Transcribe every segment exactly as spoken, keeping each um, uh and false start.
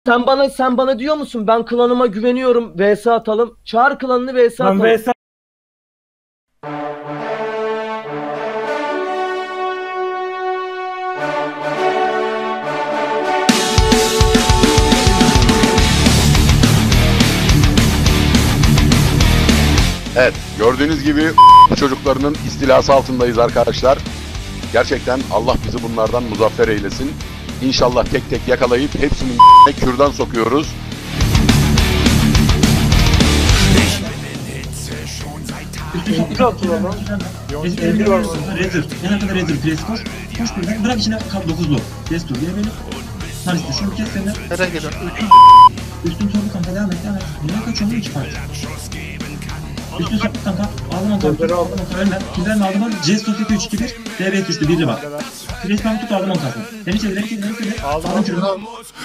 Sen bana sen bana diyor musun ben klanıma güveniyorum, V S atalım. Çağır klanını, V S Ben atalım. V S Evet, gördüğünüz gibi çocuklarının istilası altındayız arkadaşlar. Gerçekten Allah bizi bunlardan muzaffer eylesin. İnşallah tek tek yakalayıp hepsinin kürdan sokuyoruz. üstü atıyor lan. Rezil var mı? Rezil. Yana kadar rezil. Pres koş. Koş birden. Bırak içine kap dokuzlu. Pres dur. Yine beni. Tanıştı. Şunu kes seni. Nereye geliyorsun? Üstün sordu kanka. Devam et. Devam et. Niye kaçıyorsun? İki parça. Üstün sordu kanka. Aldım o kartı. Aldım o kartı. Ölme. Kimlerin aldım o. C S Sofya üç iki bir. D B düştü. Birli bak. Pres ben tut aldım o kartı. Beni çevir. Beni çevir. Beni çevir. Aldım. Aldım şunu.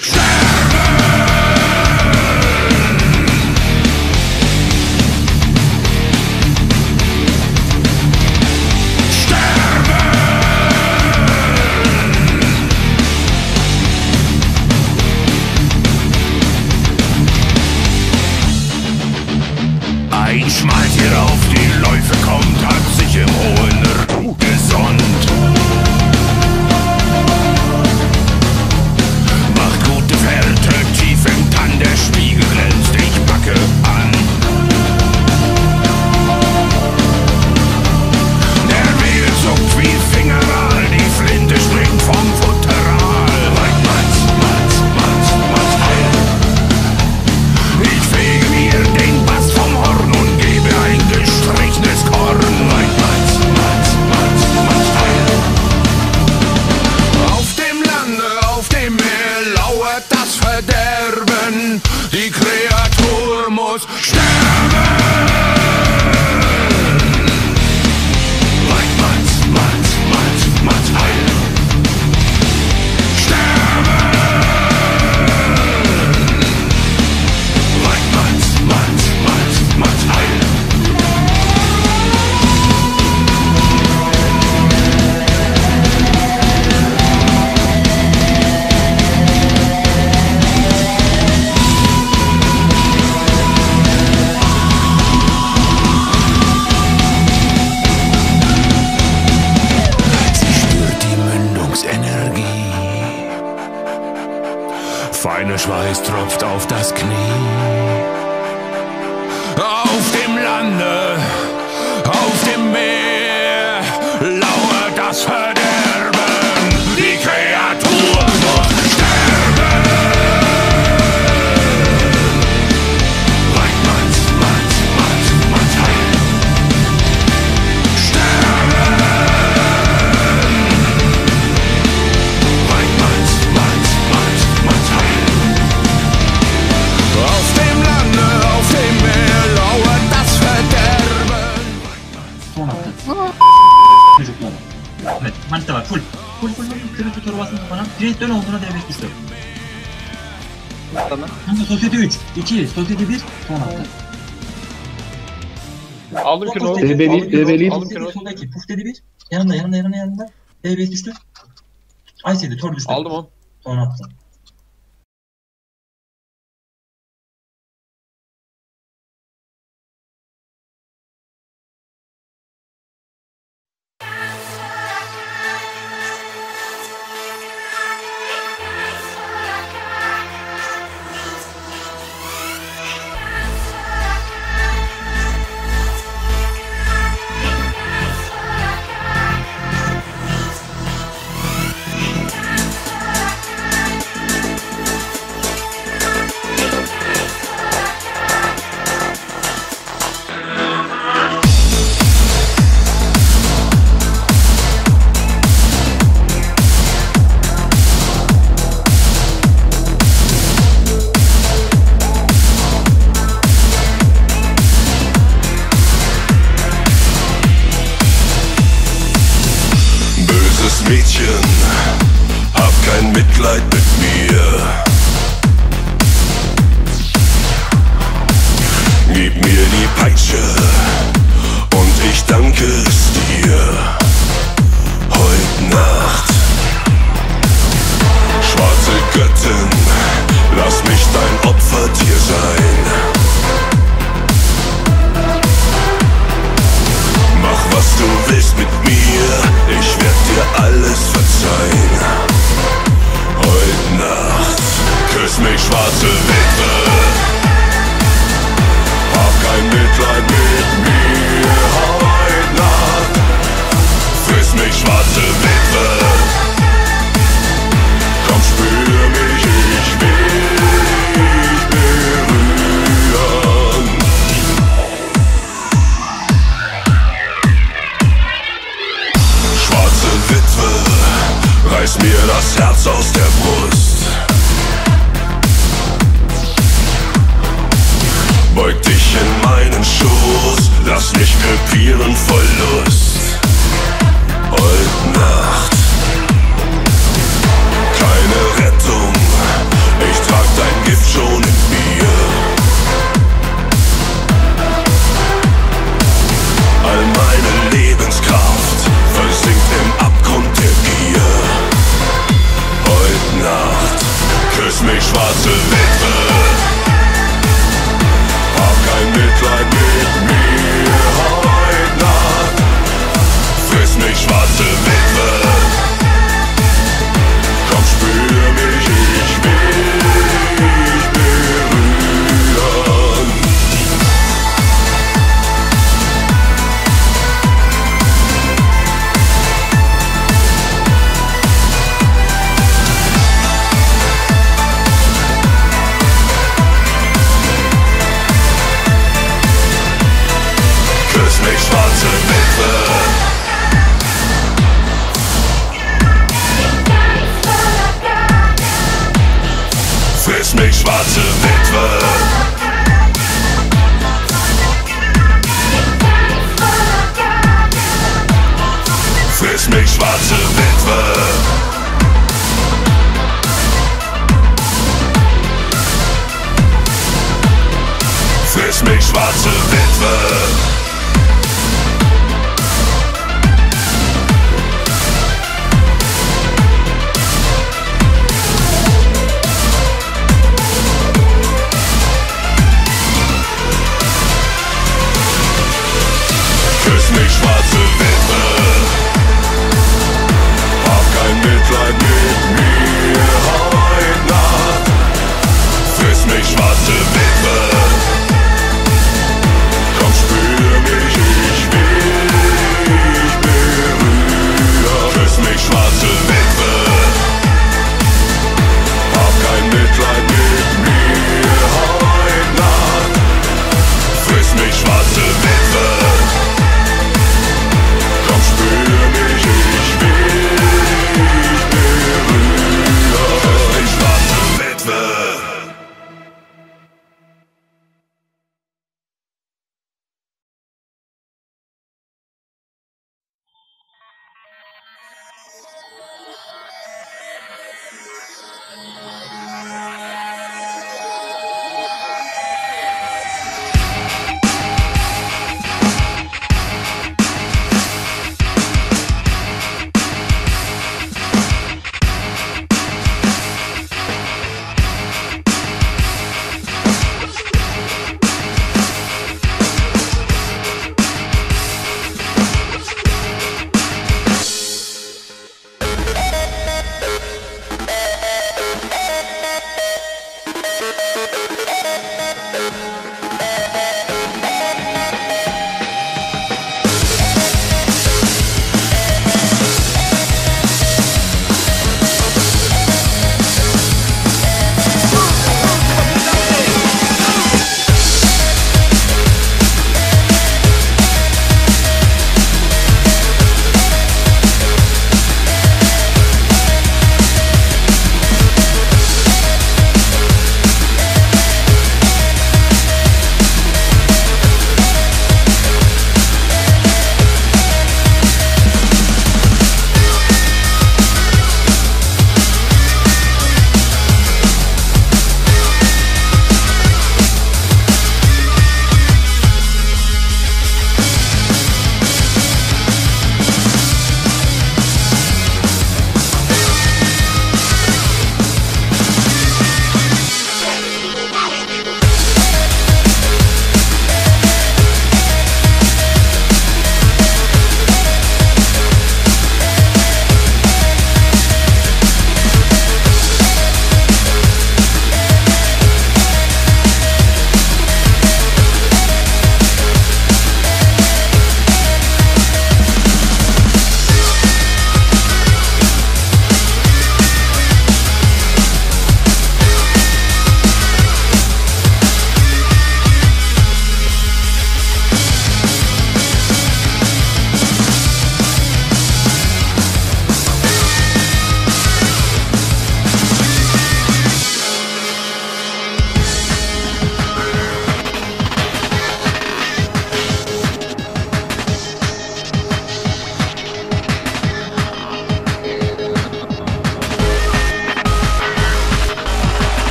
Ein Schmaltier auf die Läufe kommt, hat sich im hohen Ruh gesonnt. Macht gute Fährte, tief im Tann, der Spiegel glänzt, ich packe an. Der Wedel zuckt wie Fingeral, die Flinte springt vom Futteral. Mein Matz, Matz, Matz, Matz, heil. Ich fege mir den Bass vom Horn und gebe ein gestrichenes Korn. Mein Matz, Matz, Matz, Matz, heil. Auf dem Lande, auf dem Meer lauert das Verderben. Die Kreatur muss sterben. Mein Matz, Matz, Matz, Matz, heil. Sterben. Mein Matz, Matz, Matz, Matz, heil. Sie spürt die Mündungsenergie. Feiner Schweiß tropft auf das Knie. Auf dem Lande, auf dem Meer lauert das Verderben. Die Kreatur muss sterben. Mein Matz, Matz, Matz, Matz, heil. Sterben. Mein Matz, Matz, Matz, Matz, heil. Auf dem Lande, auf dem Meer lauert das Verderben. Son attı. Çocuklara. Evet. Manita var. Full. Full full full. Kırık torbasını kafana. Pres dön olduğuna D beş düştü. Tamam. Kanka Sosyete üç. iki. Sosyete bir. Son attı. Aldım ki ne oldu? Sosyete- Debeli- Aldım ki ne oldu? debeliyim. Aldım ki ne oldu? Solda iki. Puf dedi bir. Yanında yanında yanında yanında. D beş düştü. Ayşe'de tor düştü. Aldım onu. Son attı. Beug dich in meinen Schoß, lass mich krepieren voll Lust. Heut Nacht keine Rettung, ich trag dein Gift schon in mir. All meine Lebenskraft versinkt im Abgrund der Gier. Heut Nacht küss mich, schwarze Witwe, hab kein Mitleid mit mir. Heut Nacht friss mich, schwarze Witwe, komm spür mich, ich will dich berühren. Küss mich, schwarze Witwe. Friss mich, schwarze Witwe. Friss mich, schwarze Witwe. Friss mich, schwarze Witwe. Küss mich, schwarze Witwe, hab kein Mitleid mit mir. Heut Nacht friss mich, schwarze Witwe, komm spür mich, ich will dich berühren. Küss mich, schwarze Witwe, hab kein Mitleid mit mir. Heut Nacht friss mich, schwarze Witwe,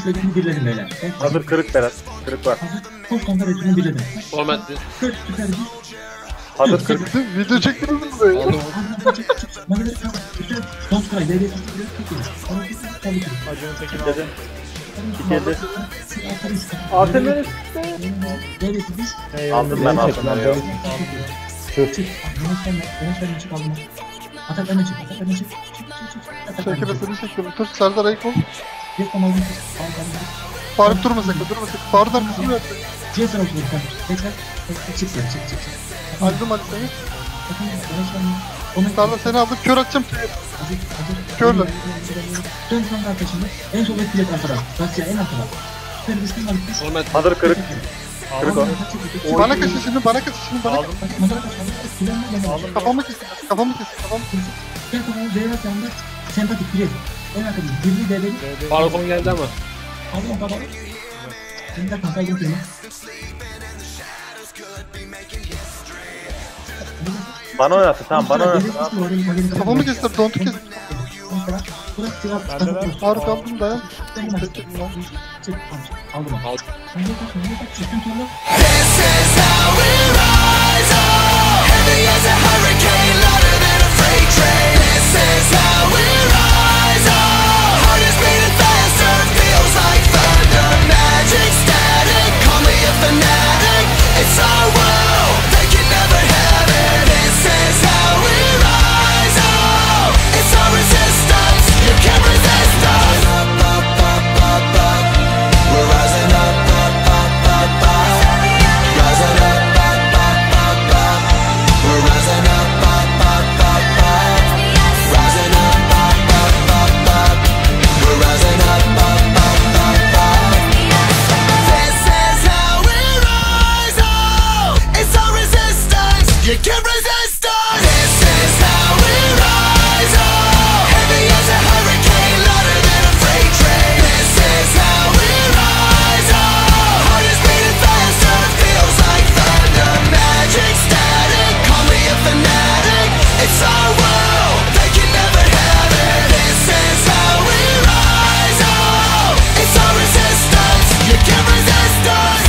Koş Red'ini birledim beyler. Hazır kırık Berat. Kırık var. Hazır. Koş kanka Red'ini birledim. Formatli. Kır süper bir. Hazır kırık. Video çektiniz mi böyle? Aldım. Çık çık çık. Magaları kalk. Süper. Son sıra. D B S sıfır. Çok iyi. Sonra bir sıra kaldı. Acun'un tekini aldım. Bitirdi. Artemir. D B S düş. Aldım ben aldım. Çık çık. Yunus sen de. Yunus sen de çık aldım. Atak öne çık. Atak öne çık. Çık çık çık. Atak öne çık. Çekilmesini çekiyorum. Dur Serdar Ayık ol. Bir tam aldım. Al aldım. Faruk durma sakın durma sakın. Faruk'un arkasını ver. C sıra otur. Tekrar. Tekrar çık sen çık çık çık. Aldım Ali seni. Bakın Yunus sen de. Onu Serdar seni aldım. Kör atacağım. Hazır, hazır. Körle. Dön kanka arkasında. En sol et bilet arkada. Rasya en arkada. Süper bir üstün var. Düş. Format. Hazır kırık. Kırık o. Bana kaç şimdi bana kaç şimdi bana kaç. Aldım. Mazara kaç aldım. Güvenme bana. Aldım. Kafamı kesin. Kafamı kesin. Kafamı kesin. Gel kanka Zeynep yanında. Sempatik bilet. En arkada. Birli develi. Faruk'un geldi ama. Aldım baba. Şimdi de kanka gel seni. Bana oynattı tamam bana oynattı. Kafamı kesin. Dontu kesin. Burası silah. Faruk aldım dayan. Çık. Aldım. Aldım. Sen de kaç. Sen de kaç. Çıktın sonra. This is how we rise, oh, heavy as a hurricane, louder than a freight train. This is how we rise, oh, heart is beating faster, feels like thunder, magic, static, call me a fanatic. It's our world, they can never have it. This is how we rise, oh, it's our resistance, you can't resist us. Up, up, up, up, up, we're rising up, up, up, up, up. Rising up, up, up, up, up. We're rising up, up, up, up, up. Rising up, up, up, up, up. We're rising up, up, up, up, up. This is how we rise, oh, it's our resistance. You can't resist us. This is how we rise, oh, heavy as a hurricane, louder than a freight train. This is how we rise, oh, heart is beating faster, feels like thunder, magic, static, call me a fanatic. It's our world, they can never have it. This is how we rise, oh, it's our resistance, you can't resist us.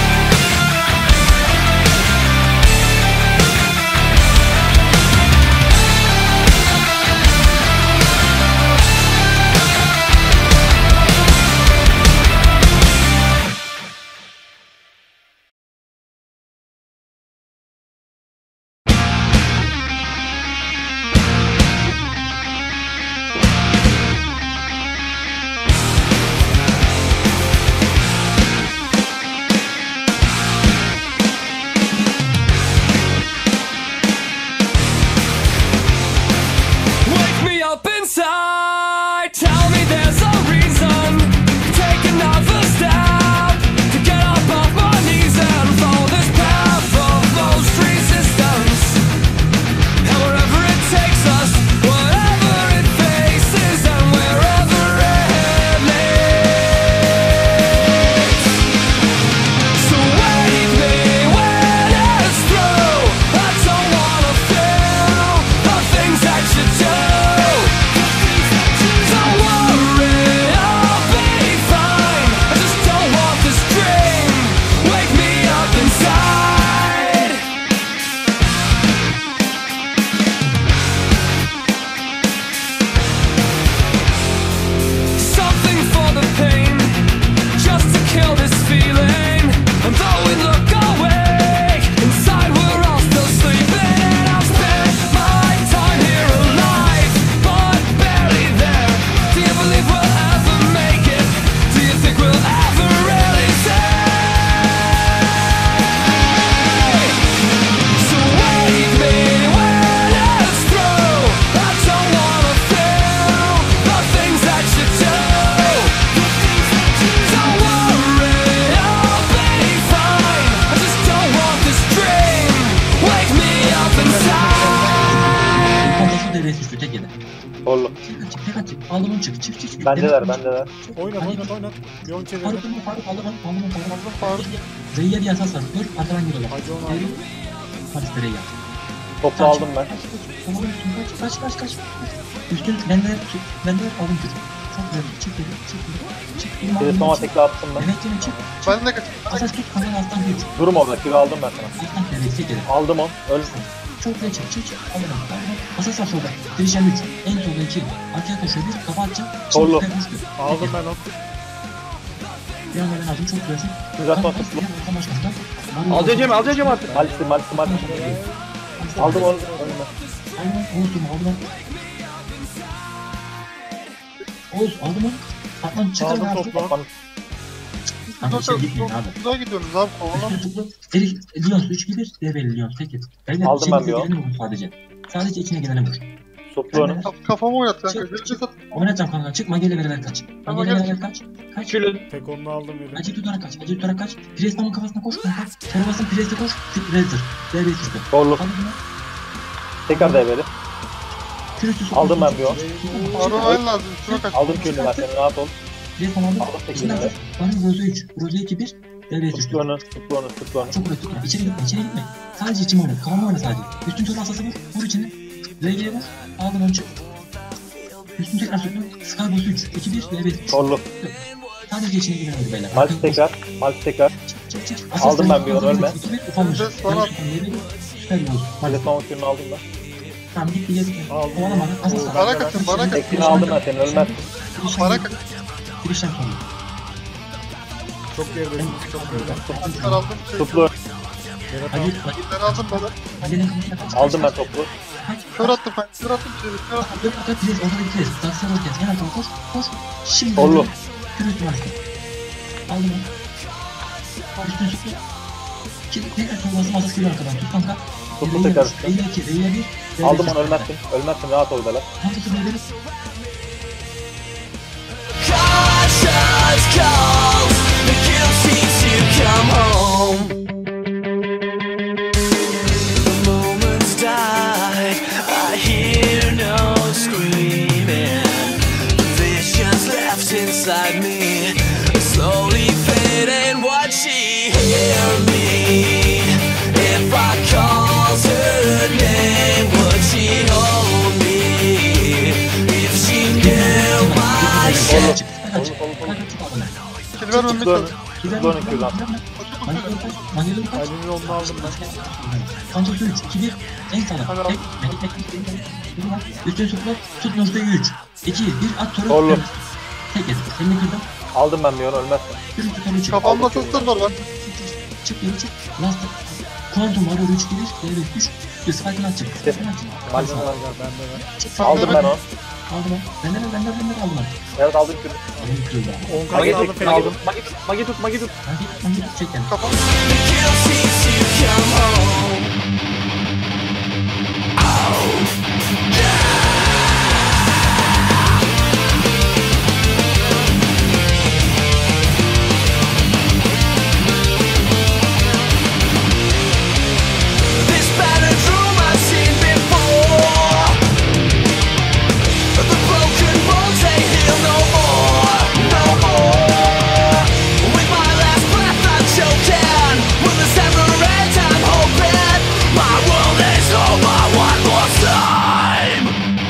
Wake me up inside, tell me there's a reason. Take another step to get up off my knees and follow this path of most resistance. And wherever it takes us, whatever it faces, and wherever it leads. So wake me when it's through. I don't wanna feel the things that you do. Don't worry, I'll be fine. I just don't want this dream. Wake me up inside. Something for the pain, just to kill this feeling. And though we look away, inside we're all still sleeping. I've spent my time here alive, but barely there. Do you believe we'll ever make it? Do you think we'll ever really say? So wake me when it's through. I don't wanna feel the things that you do. Don't worry, I'll be fine. I just don't want this dream. Wake me up inside. Kafası devreye düştü tek yedi. Sollu. Tek at çık tek at çık. Aldım onu çık çık çık çık. Bendeler bendeler. Oynat oynat oynat. Bir on çevirelim. Faruk onu Faruk aldım onu aldım onu aldım onu. Faruk. Zeyye bir yasas var. Dur arkadan geliyorlar. Hacı onu Devrim. aldım. Paris Dereye gel. Toplu aldım ben. Tamam kaç kaç kaç kaç. Üstün bende bende aldım çocuk. Çok güzel. Çık dedi çık dedi. Çık. Kilit mama tekli attım ben. Evet yine çık. Ben de kaçayım. Asas tut kanka alttan bir üç. Durum orada. Kilo aldım ben sana. Alttan bir üç. Çekelim. Aldım onu. Öl. Çok güzel çık çık çık. Aldım aldım. Asas sağ solda. Dirişen üç. En solda iki. Arkaya koşuyor bir. Kafa atacak. Sollu. Aldım ben onu. Bir anda ben aldım. Çok güzelsin. Uzatma tutlu. Alacağım alacağım artık. Malisi malisi malisi. Aldım onu. Önüme. Aldım. Oğuz durma aldım. Oğuz aldım onu. Atlan çıkar Aldım abi. topla. Kafanı. Kanka içeri gitmeyin abi. Güzel gidiyorsunuz abi kovalan. Erik, Lyons üç iki bir, Debeli Lyons tek et. Beyler Aldım içine ben bir o. geleni vur sadece. Sadece içine geleni vur. Suplu onu. Kaf- Kafamı oynat kanka. Gelecek at. Oynatacağım kanka, çık Magel'e beraber kaç. Tamam, Magel'e gel. beraber kaç. Kaç. Külün. Tek onu aldım yürü. Acı tutarak kaç, acı tutarak kaç. Prestamın kafasına koş kanka. Sonra basın preste koş. Tık Razor. D B üstü. Zorlu. Aldım bunu. Tekrar develi. Kürüstü sok. Aldım ben bir o. Arımayın lazım. Şuna kaç. Aldım külünü ben senin. Rahat ol. Prestam aldım. Aldım tekini İçinden de. vur. Bana Roze üç. Roze iki bir. D B üstü. Suplu onu. Suplu onu. Suplu onu. Çok ürettik. İçeri gitme, içeri gitme. Sadece içime oyna. Kafama oyna sadece. Üstün tur asası vur. Vur içine. R G'ye vur. Aldım onu çık. Üstün tekrar sürdüm. Skyboss üç. iki bir. D B üç. Zorlu. Sadece içine giren vur beyler. Malisi tekrar. Malisi tekrar. Çık çık çık. Aldım ben bir onu, ölme. Ufanmış. Ses bana- Süper bir oldu. Kilit mama külünü aldım ben. Tamam gitti geldi. Aldım. Kovalamadı. Asas var. Bana kaçın, bana kaçın. Tekini aldım ben senin. Ölmez. Bana kaç. Girişten sonra. Çok geridesiniz. Çok geride. Ben Suplu. aldım. Şey, Suplu. Berat Hadi aldım. hadi. Ben aldım bana. Ali'nin kafasına kaç. Aldım ben toplu. Kaç. Kör attım ben. Kör attım. Şey, kör attım. Dört dört pres. Orada bir pres. Danslar ortaya. Hemen koş koş. Koş. Şimdi. Sollu. Kürüstü var. Aldım onu. Üstüne tuttu. Ki tekrar solması masası gibi arkadan. Tut kanka. Suplu tekrar. R'ye iki. R'ye bir. Aldım onu. Ölmezsin. Ölmezsin. Rahat ol beyler. Kankası R'ye bir. Conscience calls, the guilt seems to come home. The moment's died, I hear no screaming. Visions left inside me, slowly fading. Would she hear me? If I called her name, would she hold me? If she knew my shame. Çık. Kaç. Kanka çık aldım ben. Kill vermemek Suplu onu. lazım. Suplu onu külünü aldım. Mangel'e kaç. Mangel'e kaç. Ali'nin onu aldım ben. Kancası üç, iki, bir, en sağda. Hadi Tek, tek, tek, tek, tek, tek. Üstüne tutla, tut noktayı üç. iki, bir, at toru. Zorlu. Tek et, elini kırdım. Aldım ben bir onu. Ölmezsin. Yürü tutalım çık. Kafamda tester var lan. Çık, geri çık. Last. Quantum var, üç, iki, bir, devre, üç. Bir spike'ını at çık. Spike'ını at çık. Malisi Bende var. bende ben. Çık. Aldım ben onu. Aldım ben. Benden de, benden de, benden de aldım ben. Evet aldım külünü. Aldım kırıldı abi. on Magi kaldı aldım. tekini aldım. Magi tut. Magi tut. Magi tut. Ben git, ben git, çek yani. Kafam. The guilt seems to come home. This battered room I've seen before. The broken bones they heal no more, no more. With my last breath I'm choking. Will this ever end? I'm hoping. My world is over one more time.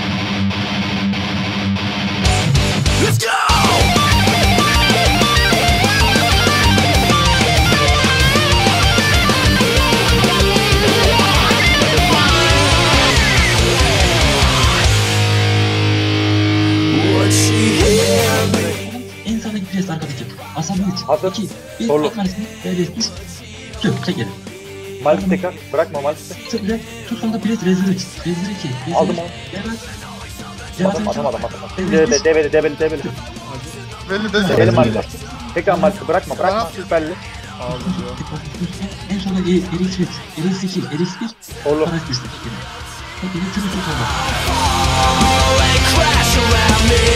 Let's go. Would she hear me? En sağdaki pres arkadaki. Asabi üç, Hazır. iki, bir, Zorlu. at marisini, devre, üç. Tüp, çek yeri. Malisi tekrar. Bırakma Malisi. Çok güzel. Tut kanka pres rezil üç. Rezil iki. Rezil Aldım üç. onu. Devam. Adam adam adam adam. Develi develi develi develi. Belli de. Develi Malisi. Tekrar Malisi. Bırakma bırakma. Süperli. Aldım diyor. En sonunda E, R X üç, R X iki, R X bir. Zorlu. Araç düştü. Tek yeri kürü tut orada. All they crash around me.